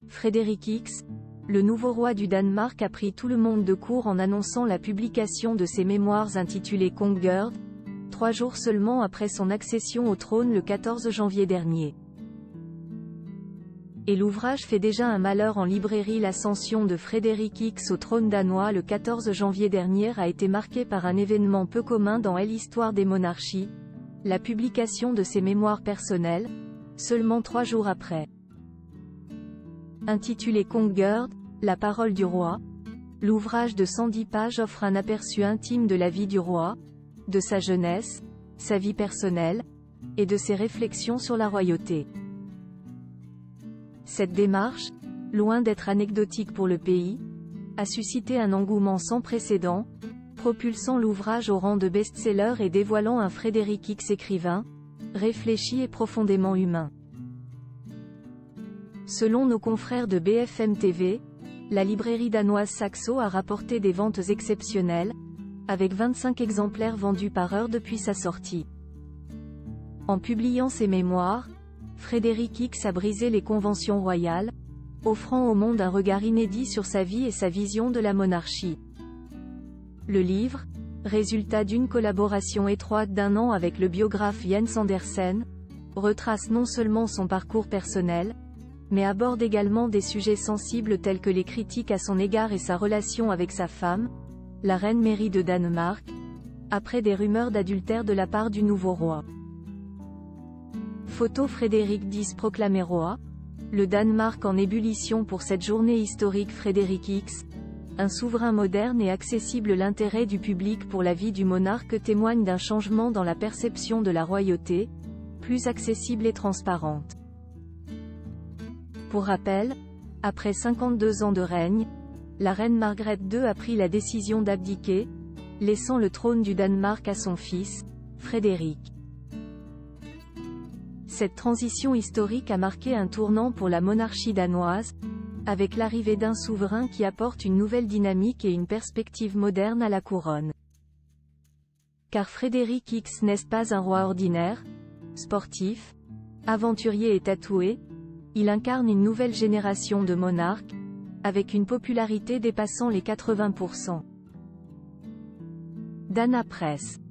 Frédéric X, le nouveau roi du Danemark, a pris tout le monde de court en annonçant la publication de ses mémoires intitulées Kongegerd, 3 jours seulement après son accession au trône le 14 janvier dernier. Et l'ouvrage fait déjà un malheur en librairie. L'ascension de Frédéric X au trône danois le 14 janvier dernier a été marquée par un événement peu commun dans l'histoire des monarchies, la publication de ses mémoires personnelles, seulement 3 jours après. Intitulé Kongegerd, la parole du roi, l'ouvrage de 110 pages offre un aperçu intime de la vie du roi, de sa jeunesse, sa vie personnelle, et de ses réflexions sur la royauté. Cette démarche, loin d'être anecdotique pour le pays, a suscité un engouement sans précédent, propulsant l'ouvrage au rang de best-seller et dévoilant un Frédéric X écrivain, réfléchi et profondément humain. Selon nos confrères de BFM TV, la librairie danoise Saxo a rapporté des ventes exceptionnelles, avec 25 exemplaires vendus par heure depuis sa sortie. En publiant ses mémoires, Frédéric X a brisé les conventions royales, offrant au monde un regard inédit sur sa vie et sa vision de la monarchie. Le livre, résultat d'une collaboration étroite d'1 an avec le biographe Jens Andersen, retrace non seulement son parcours personnel, mais aborde également des sujets sensibles tels que les critiques à son égard et sa relation avec sa femme, la reine Mary de Danemark, après des rumeurs d'adultère de la part du nouveau roi. Photo Frédéric X proclamé roi, le Danemark en ébullition pour cette journée historique. Frédéric X, un souverain moderne et accessible. L'intérêt du public pour la vie du monarque témoigne d'un changement dans la perception de la royauté, plus accessible et transparente. Pour rappel, après 52 ans de règne, la reine Margrethe II a pris la décision d'abdiquer, laissant le trône du Danemark à son fils, Frédéric. Cette transition historique a marqué un tournant pour la monarchie danoise, avec l'arrivée d'un souverain qui apporte une nouvelle dynamique et une perspective moderne à la couronne. Car Frédéric X n'est pas un roi ordinaire, sportif, aventurier et tatoué, il incarne une nouvelle génération de monarques, avec une popularité dépassant les 80%. Dana Press.